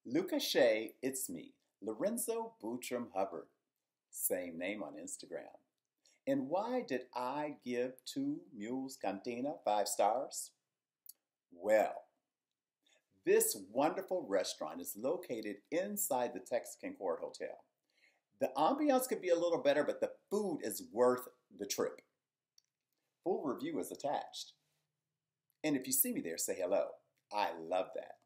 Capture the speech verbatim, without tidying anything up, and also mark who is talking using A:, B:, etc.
A: Luca Shea, it's me, Lorenzo Boutram Hubbard. Same name on Instagram. And why did I give two Mules Cantina five stars? Well, this wonderful restaurant is located inside the Texican Court Hotel. The ambiance could be a little better, but the food is worth the trip. Full review is attached. And if you see me there, say hello. I love that.